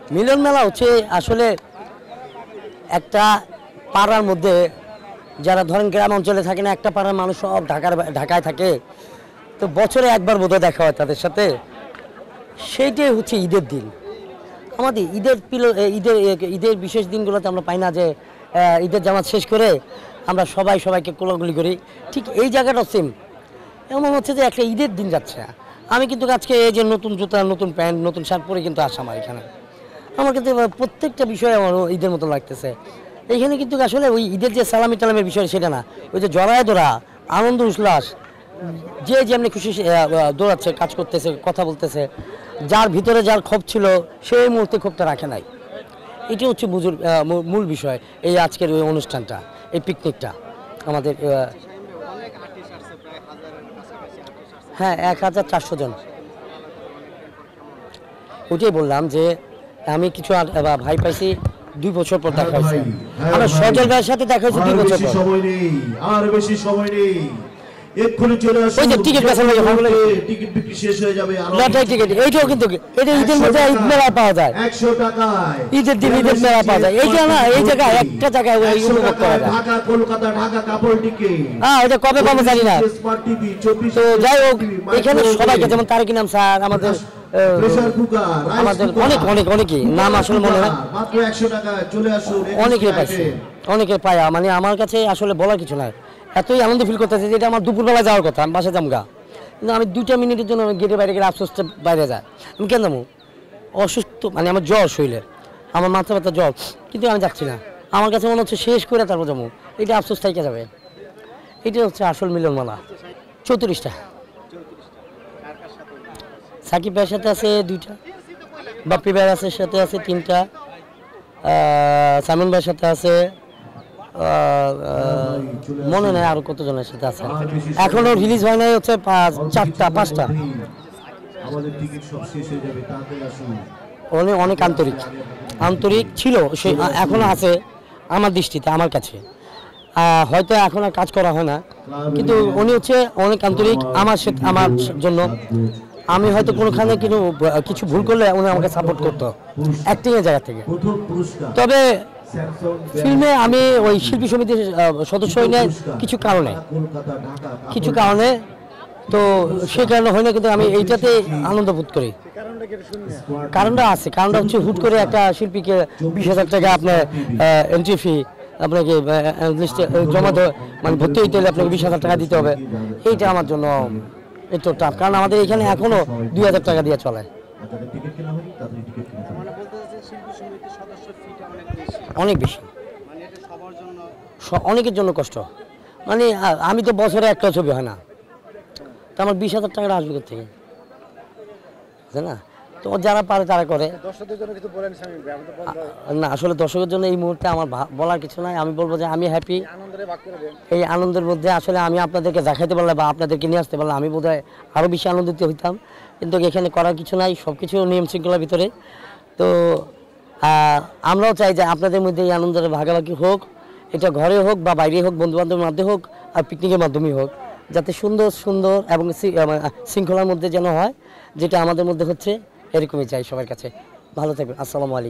মিলন মেলা হচ্ছে আসলে একটা পাড়ার মধ্যে যারা ধরেন গ্রাম অঞ্চলে থাকে না, একটা পাড়ার মানুষ সব ঢাকায় থাকে, তো বছরে একবার বোধহয় দেখা হয় তাদের সাথে। সেইটাই হচ্ছে ঈদের দিন। আমাদের ঈদের বিশেষ দিনগুলোতে আমরা পাই না যে ঈদের জামাত শেষ করে আমরা সবাইকে কোলাকুলি করি। ঠিক এই জায়গাটাও সেম, এমন হচ্ছে যে একটা ঈদের দিন যাচ্ছে। আমি কিন্তু আজকে এই যে নতুন জুতা, নতুন প্যান্ট, নতুন শার্ট পরে কিন্তু আসা আমার এখানে, আমার কিন্তু প্রত্যেকটা বিষয়ে আমার ঈদের মতো লাগতেছে। এইখানে কিন্তু আসলে ওই ঈদের যে সালামি টালামের বিষয় সেটা না, ওই যে জড়ায় দৌড়া, আনন্দ উল্লাস, যে যেমনি খুশি দৌড়াচ্ছে, কাজ করতেছে, কথা বলতেছে, যার ভিতরে যার ক্ষোভ ছিল সেই মুহূর্তে ক্ষোভটা রাখে নাই। এটি হচ্ছে মূল বিষয় এই আজকের ওই অনুষ্ঠানটা, এই পিকনিকটা আমাদের। হ্যাঁ, 1400 জন। ওইটাই বললাম যে আমি কিছু ভাই পাইছি 2 বছর পর দেখা হয়েছে। আমার সজল ভাইয়ের সাথে দেখা হয়েছে 2 বছর পর। আর বেশি সময় নেই, এক্ষুনি চলে আসুন। ওই যে টিকিট কাছে টিকিট বিক্রি শেষ হয়ে যাবে। লটারি টিকিট, এইটাও কিন্তু এটা ঈদের মধ্যে ঈদ মেলা পাওয়া যায়, 100 টাকায় ঈদের দিন ঈদের মেলা পাওয়া যায়। এইটা না, এই জায়গায় একটা জায়গায় উপভোগ করা যায়। ঢাকা কলকাতা ঢাকা কাপড় টিকিট। হ্যাঁ, এটা কবে পাবো জানি না। তো যাই হোক, এখানে সবাইকে, যেমন তারেক নাম স্যার, আমাদের অনেকেই নাম আসলে মনে হয়, মাত্র 100 টাকা। চলে আসুন, অনেকেই পাইছে, অনেকে পায়া। মানে আমার কাছে আসলে বলার কিছু নাই, এতই আনন্দ ফিল করতেছে যে এটা আমার দুপুরবেলা যাওয়ার কথা, আমি বাসা জামগা, কিন্তু আমি 2টা মিনিটের জন্য গেটের বাইরে গেলে আফসোসটা বাইরে যায়। আমি কেন যাবো? অসুস্থ, মানে আমার জ্বর শরীরে, আমার মাথা ব্যথা জ্বর, কিন্তু আমি যাচ্ছি না। আমার কাছে মনে হচ্ছে শেষ করে তারপর যাবো, এটা আফসোস থেকে যাবে। এটা হচ্ছে আসল মিলন মেলা। 34টা। সাকিব ভাইয়ের সাথে আছে 2টা, বাপ্পি ভাইয়ের সাথে আছে 3টা, সামিন ভাইয়ের সাথে আছে, মনে নেই আরো কতজনের সাথে আছে, এখনো রিলিজ হয় নাই, হচ্ছে 4টা 5টা। অনেক আন্তরিক ছিল সে, এখনো আছে আমার দৃষ্টিতে, আমার কাছে। হয়তো এখন আর কাজ করা হয় না, কিন্তু উনি হচ্ছে অনেক আন্তরিক আমার জন্য। আমি হয়তো কোনোখানে কিছু ভুল করলে উনি আমাকে সাপোর্ট করতো অ্যাক্টিং এর জায়গা থেকে। তবে ফিল্মে আমি ওই শিল্পী সমিতির সদস্য হই না কিছু কারণে, তো সেই কারণে হয় না, কিন্তু আমি এইটাতে আনন্দ বোধ করি। কারণটা হচ্ছে হুট করে একটা শিল্পীকে 20,000 টাকা আপনার এন্ট্রি ফি আপনাকে জমা মানে ভর্তি হইতে হলে আপনাকে 20,000 টাকা দিতে হবে। এইটা আমার জন্য একটু টাফ, কারণ আমাদের এখানে এখনো 2,000 টাকা দিয়ে চলে। অনেক বেশি, অনেকের জন্য কষ্ট। মানে আমি তো বছরে একটা ছবি হয় না, তো আমার 20,000 টাকাটা আসবে কোথেকে, বুঝলেন না? তো যারা পারে তারা করে। না, আসলে দর্শকের জন্য এই মুহূর্তে আমার বলার কিছু নাই। আমি বলবো যে আমি হ্যাপি। এই আনন্দের মধ্যে আসলে আমি আপনাদেরকে দেখাইতে পারলে বা আপনাদেরকে নিয়ে আসতে পারলে আমি বোধহয় আরও বেশি আনন্দিত হইতাম, কিন্তু এখানে করার কিছু নাই, সব কিছু নিয়ম শৃঙ্খলার ভিতরে। তো আমরাও চাই যে আপনাদের মধ্যে এই আনন্দের ভাগাভাগি হোক, এটা ঘরে হোক বা বাইরে হোক, বন্ধুবান্ধবের মাধ্যমে হোক আর পিকনিকের মাধ্যমেই হোক, যাতে সুন্দর এবং শৃঙ্খলার মধ্যে যেন হয়, যেটা আমাদের মধ্যে হচ্ছে, এরকমই চাই সবার কাছে। ভালো থাকবেন। আসসালামু আলাইকুম।